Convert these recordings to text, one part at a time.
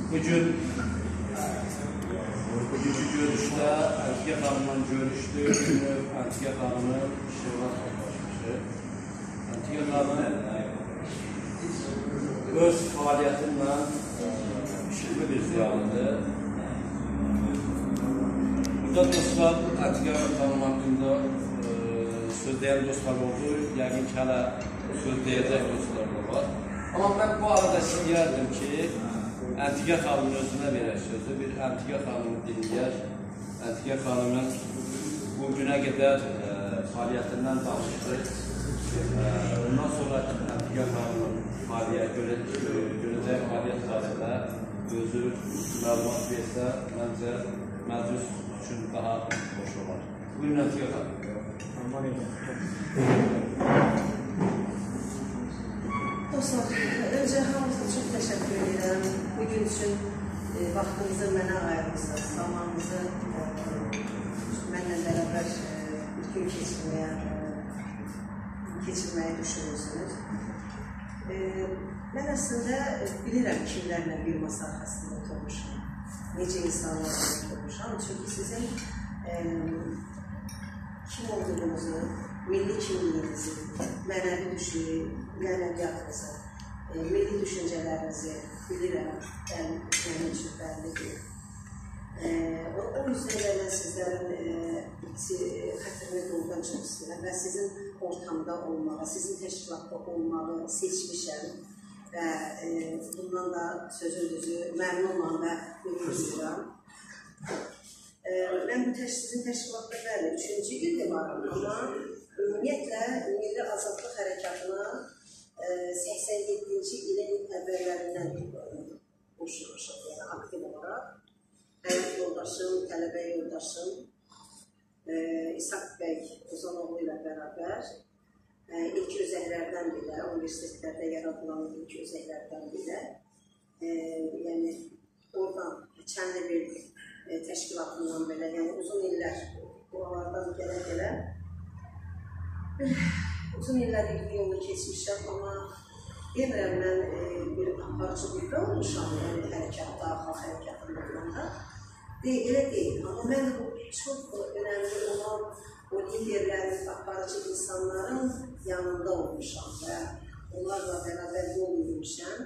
Bugünkü görüşdə Əntiqə xanımla görüşdük. Əntiqə xanımın işıqla toplamışıq. Əntiqə xanım öz fəaliyyətinlə işıqlı bir ziyalıdır. Burada dostlar, Əntiqə xanım haqqında söz deyən dostlar oldu. Yəqin ki, hələ söz deyəcək dostlar da var. Amma mən bu arada istəyərdim ki, Əntiqə xanımın özünə verək sözü, bir Əntiqə xanımı dinləyər. Əntiqə xanımın bu günə qədər fəaliyyətindən danışdıq. Ondan sonra Əntiqə xanımın görəcək fəaliyyət barədə özü məlumat versə, məncə məclis üçün daha xoş olar. Buyurun Əntiqə xanım. Dostlar, öncə hamınıza çox təşəkkür edirəm. Bugün üçün vaxtınızı mənə ayırmışsınız, zamanınızı mənlə bərabər bir gün keçirməyi düşünürsünüz. Mən əslində bilirəm kimlərlə bir masa arxasında oturmuşam, necə insanlarla oturmuşam. Çünki sizin kim olduğunuzu, milli kimliyinizi, mənəvi mənəviyyatınızı, milli düşüncələrinizi bilirəm, mənim üçün bəllidir. O yüzden mən sizlərin xətrini doğrudan çox istəyirəm və sizin ortamda olmağı, sizin təşkilatda olmağı seçmişəm və bundan da sözün düzü məmnunam və ümidliyəm. Mən sizin təşkilatda bəli, 3-cü ildə varım, amma ümumiyyətlə Milli Azadlıq Hərəkatına 87-ci ilin əvvəllərindən qoşulmuşam, yəni aktiv olaraq. Həyat yoldaşım, tələbə yoldaşım İshak bəy Ozanoğlu ilə bərabər ilk özəklərdən bilə, universitetlərdə yaradılan ilk özəklərdən bilə, yəni oradan kəndi bir təşkilatından belə, yəni uzun illər buralardan gələ-gələ uzun illər ilk yolu keçmişəm, amma demirəm mən bir aparıcı qüvvə olmuşam, yəni hərəkatda, xalq hərəkatında olanda. Elə deyil, amma mən bu çox önəmli olan o liderlərin, aparıcı insanların yanında olmuşam və onlarla bərabər yol yürümüşəm.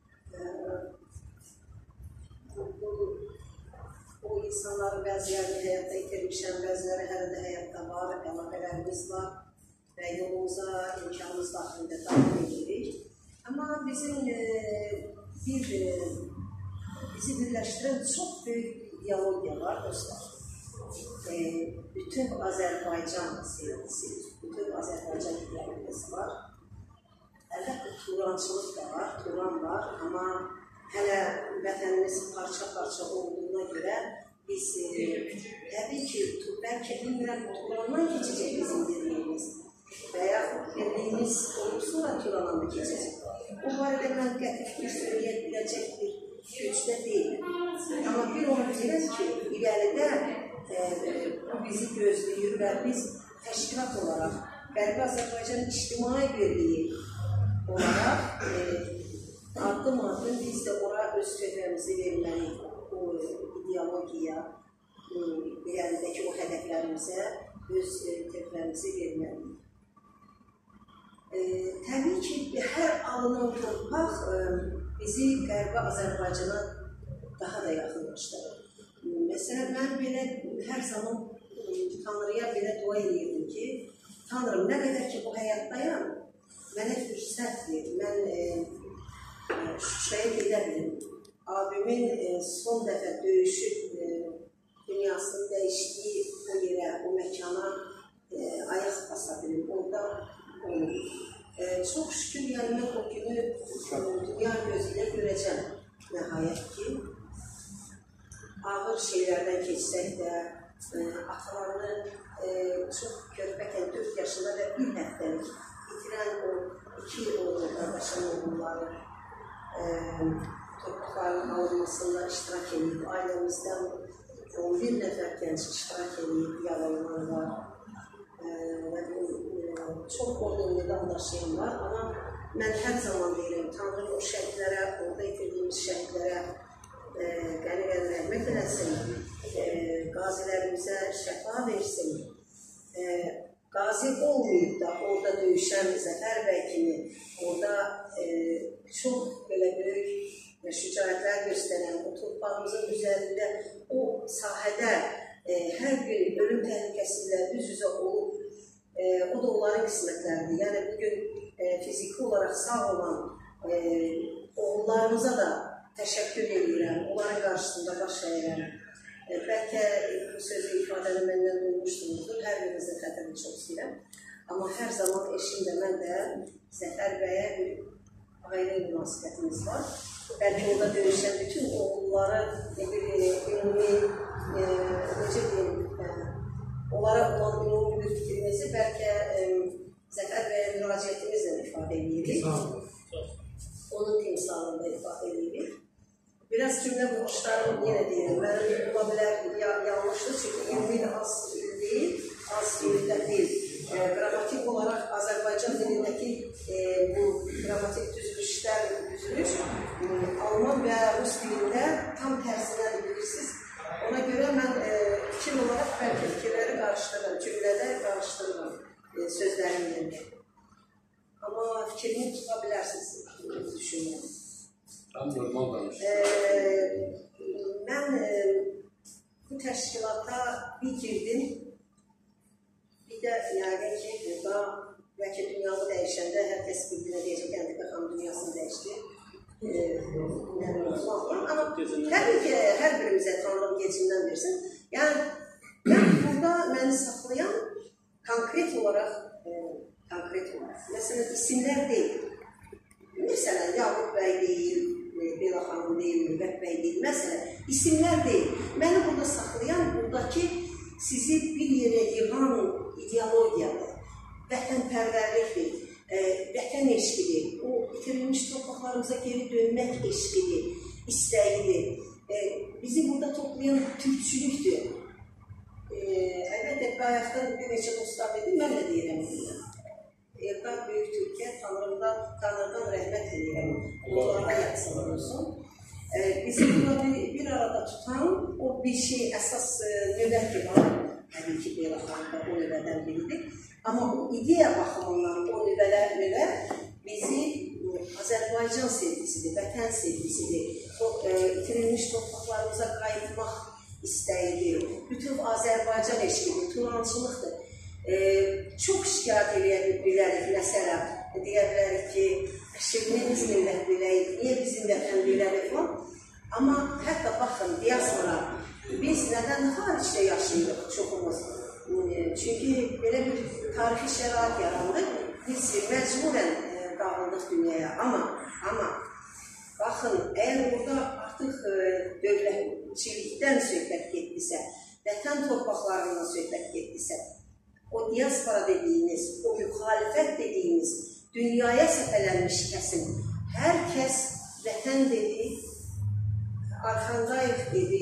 O insanların bəzilərini həyatda itirmişəm, bəziləri hələ də həyatda var, əlaqələrimiz var və yolumuza, imkanımız daxilində davam edirik. Amma bizi birləşdirən çox böyük ideologiya var dostlar. Bütün Azərbaycan sevgisi, bütün Azərbaycan ideologiyası var. Əlbəttə, Turançılıq da var, Turan var, amma hələ vətənimiz parça-parça olduğuna görə biz təbii ki, bəlkə bilmirəm, Turandan keçəcək bizim birliyimiz və yaxud birliyimiz olub sonra Turandan da keçəcək. O barədə mən qəti fikir söyləyə biləcək bir gücdə deyil. Amma bir onu biliriz ki, irəlidə bu bizi gözləyir və biz təşkilat olaraq Qərbi Azərbaycan İctimai Birliyi olaraq addım-addım biz də ora öz töhfəmizi verməliyik, o ideologiyaya, irəlidəki o hədəflərimizə öz töhfəmizi verməliyik. Təbii ki, hər alınan torpaq bizi Qərbi Azərbaycana daha da yaxınlaşdırır. Məsələn, mən belə hər zaman Tanrıya belə dua edirdim ki, Tanrım, nə qədər ki bu həyatdayam, mənə fürsət ver, mən Şuşaya gedə bilim. Abimin son dəfə döyüşüb dünyasını dəyişdiyi o yerə, o məkana ayaq basa bilim. Orada çox şükür, yəni mən o günü dünya gözüyle görəcəm. Nəhayət ki, ağır şeylərdən keçsək də, atalarını çox körpəkən 4 yaşında və 1 həftəlik itirən o 2 oğul qardaşın oğulları torpaqların alınmasında iştirak edib, ailəmizdən 11 nəfər gənc iştirak edib, yaralananlar və çox boynumlu daşıyan var, amma mən hər zaman deyirəm, Tanrı o şəhidlərə, orada itirdiyimiz şəhidlərə rəhmət eləsin, qazilərimizə şəfa versin. Qazi olmayıb da orada döyüşən Zəfər bəy kimi, orada çox belə böyük şücaətlər göstərən, o torpağımızın üzərində, o sahədə hər gün ölüm təhlükəsilə üz-üzə olub, o da onların qismətləridir. Yəni, bugün fiziki olaraq sağ olan oğullarımıza da təşəkkür edirəm, onların qarşısında baş əyirəm. Bəlkə bu sözü ifadəni məndən duymuşsunuzdur, hər birinizə xətrini çox istəyirəm. Amma hər zaman eşimdə mən də Zəfər bəyə bir ayrı münasibətimiz var. Bəlkə orada döyüşən bütün oğulları ümumi, necə deyim, onlara olan ümumi bir fikrimizi bəlkə Zəfər bəyə müraciətimizlə ifadə edirik. Onun timsalında ifadə edirik. Biraz cümlə quruluşlarım yenə deyirəm, mənim ola bilər yanlışdır, çünki 20 il az deyil, az müddət deyil. Qrammatik olaraq Azərbaycan dilindəki bu qrammatik düzülüşlər, düzülüş Alman və Rus dilində tam tərsinədir, bilirsiniz. Ona görə mən fikir olaraq bəlkə fikirləri qarışdırıram, cümlədə qarışdırıram sözlərin yerində. Amma fikrimi tuta bilərsiniz, düşünürəm. Mən bu təşkilata bir girdim, bir də yəqin ki, burada bəlkə dünyanı dəyişəndə hər kəs bir-birinə deyəcək, Qəndəqə xanım dünyasını dəyişdi. Amma təbii ki, hər birimizə Tanrım gecindən versin. Yəni, mən burada məni saxlayan konkret olaraq, məsələn, isimlər deyil. Məsələn, Yaqub bəy deyil, Bela xanım deyil, Mürvət bəy deyil, məsələn, isimlər deyil. Məni burada saxlayan, buradakı sizi bir yerə yığan ideologiyadır, vətənpərvərlikdir, vətən eşqidir, o itirilmiş torpaqlarımıza geri dönmək eşqidir, istəyidir. Bizi burada toplayan türkçülükdür. Əlbəttə, bayaqdan bir neçə dostlar dedim, mən də deyirəm bunu. Eldar Böyük Türkiyə, Tanrıdan rəhmət edirəm, onlara yatsılar olsun. Bizi burada bir arada tutan o bir şey, əsas növət ki var, təbii ki, Bela xanım da o növədən biridir. Amma o ideya baxımından o növə bizi Azərbaycan sevgisidir, vətən sevgisidir, itirilmiş torpaqlarımıza qayıtmaq istəyidir, bütün Azərbaycan eşqidir, turançılıqdır. Çox şikayət edə bilərik, məsələn, deyə bilərik ki, şirkini biz millət biləyik, niyə bizim vətən belədir falan. Amma hətta baxın, diaspora, biz nədən xaricdə yaşayırıq çoxumuz? Çünki belə bir tarixi şərait yarandı, biz məcburən dağıldıq dünyaya. Amma, baxın, əgər burada artıq dövlətçilikdən söhbət getdisə, vətən torpaqlarından söhbət getdisə, o diaspora dediyiniz, o müxalifət dediyiniz, dünyaya səfələnmiş kəsim, hər kəs vətən dedi, arxandayıq dedi,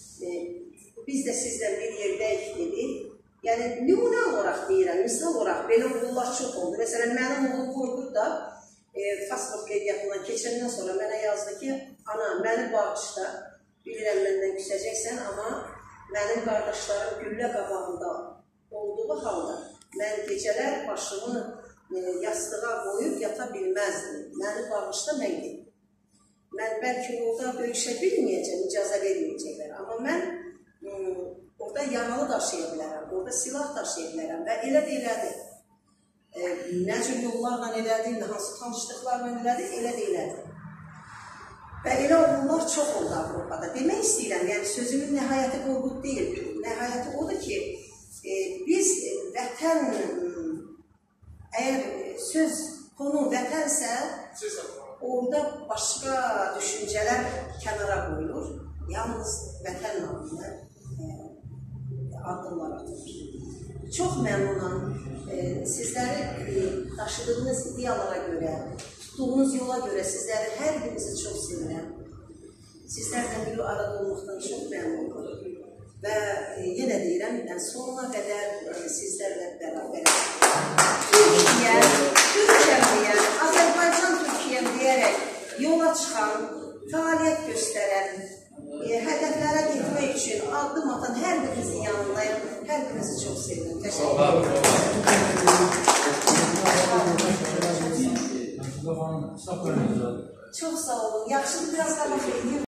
biz də sizlə bir yerdəyik dedi. Yəni, nümunə olaraq deyirəm, misal olaraq, belə oğullar çox oldu. Məsələn, mənim oğlum Qorqud da pasport qeydiyyatından keçəndən sonra mənə yazdı ki, ana, məni bağışla, bilirəm məndən küsəcəksən, amma mənim qardaşlarım güllə qabağında olduğu halda mən gecələr başımı yastığa qoyub yata bilməzdim. Məni bağışla, mən gedim. Mən bəlkə orada döyüşə bilməyəcəm, icazə verməyəcəklər. Amma mən orada yaralı daşıya bilərəm, orada silah daşıya bilərəm və elə də elədir. Nə cür yollarla elədir, hansı tanışlıqlarla elədir, elə də elədir. Və elə oğullar çox oldu Avropada. Demək istəyirəm, yəni sözümün nəhayəti Qorqud deyil. Nəhayəti odur ki, biz vətən, əgər söz konu vətənsə, orada başqa düşüncələr kənara qoyulur. Yalnız vətən namına addımlar atılır. Çox məmnunam. Sizləri daşıdığınız ideyalara görə, tutduğunuz yola görə sizləri hər birinizi çox sevirəm. Sizlərlə bir arada olmaqdan çox məmnunum. Və yenə deyirəm, sonuna qədər sizlərlə bərabərəm. Türkiyəm deyən, Azərbaycan Türkiyəm deyərək yola çıxan fəaliyyət göstərən, hədəflərə getmək üçün addım atan hər birinizin yanındayım. Hər birinizi çox sevirəm. Təşəkkür ederim. Çox Çox sağ olun. Yaxşıdır, biraz daha xeyir.